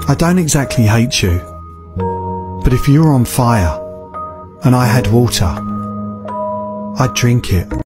I don't exactly hate you, but if you were on fire and I had water, I'd drink it.